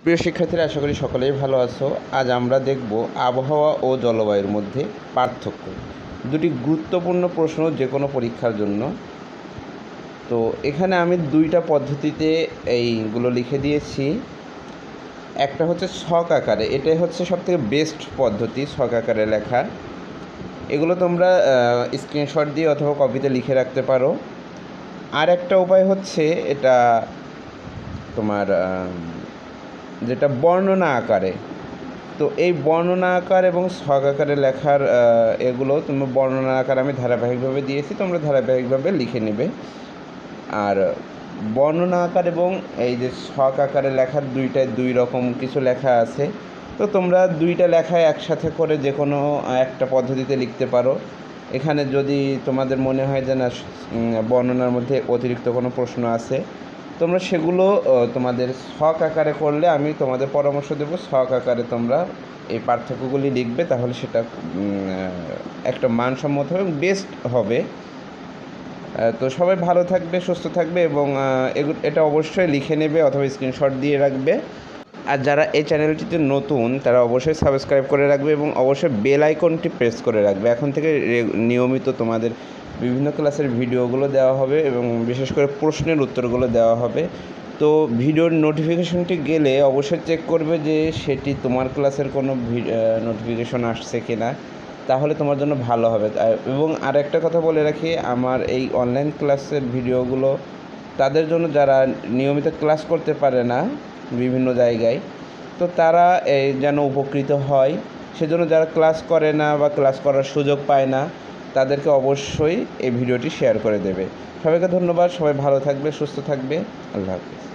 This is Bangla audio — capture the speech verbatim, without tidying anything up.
প্রিয় শিক্ষার্থীরা, আশা করি সকলেই ভালো আছো। আজ আমরা দেখব আবহাওয়া ও জলবায়ুর মধ্যে পার্থক্য। দুটি গুরুত্বপূর্ণ প্রশ্ন যে কোনো পরীক্ষার জন্য। তো এখানে আমি দুইটা পদ্ধতিতে এইগুলো লিখে দিয়েছি। একটা হচ্ছে ছক আকারে, এটাই হচ্ছে সবথেকে বেস্ট পদ্ধতি ছক আকারে লেখার। এগুলো তোমরা স্ক্রিনশট দিয়ে অথবা কপিতে লিখে রাখতে পারো। আর একটা উপায় হচ্ছে এটা তোমার যেটা বর্ণনা আকারে। তো এই বর্ণনা আকার এবং ছক আকারে লেখার এগুলো তুমি বর্ণনা আকার আমি ধারাবাহিকভাবে দিয়েছি, তোমরা ধারাবাহিকভাবে লিখে নেবে। আর বর্ণনা আকার এবং এই যে ছক আকারে লেখার দুইটায় দুই রকম কিছু লেখা আছে। তো তোমরা দুইটা লেখায় একসাথে করে যে কোনো একটা পদ্ধতিতে লিখতে পারো। এখানে যদি তোমাদের মনে হয় যে না বর্ণনার মধ্যে অতিরিক্ত কোনো প্রশ্ন আছে, তোমরা সেগুলো তোমাদের ছক আকারে করলে আমি তোমাদের পরামর্শ দেবো ছক আকারে তোমরা এই পার্থক্যগুলি লিখবে, তাহলে সেটা একটা মানসম্মত হবে এবং বেস্ট হবে। তো সবাই ভালো থাকবে, সুস্থ থাকবে এবং এটা অবশ্যই লিখে নেবে অথবা স্ক্রিনশট দিয়ে রাখবে। আর যারা এই চ্যানেলটিতে নতুন তারা অবশ্যই সাবস্ক্রাইব করে রাখবে এবং অবশ্যই বেল আইকনটি প্রেস করে রাখবে। এখন থেকে নিয়মিত তোমাদের বিভিন্ন ক্লাসের ভিডিওগুলো দেওয়া হবে এবং বিশেষ করে প্রশ্নের উত্তরগুলো দেওয়া হবে। তো ভিডিওর নোটিফিকেশনটি গেলে অবশ্যই চেক করবে যে সেটি তোমার ক্লাসের কোনো নোটিফিকেশন আসছে কি না, তাহলে তোমার জন্য ভালো হবে। এবং আর একটা কথা বলে রাখি, আমার এই অনলাইন ক্লাসের ভিডিওগুলো তাদের জন্য যারা নিয়মিত ক্লাস করতে পারে না বিভিন্ন জায়গায়, তো তারা এই যেন উপকৃত হয়, সেজন্য যারা ক্লাস করে না বা ক্লাস করার সুযোগ পায় না তাদেরকে অবশ্যই এই ভিডিওটি শেয়ার করে দেবে। সবাইকে ধন্যবাদ। সবাই ভালো থাকবে, সুস্থ থাকবে। আল্লাহ হাফিজ।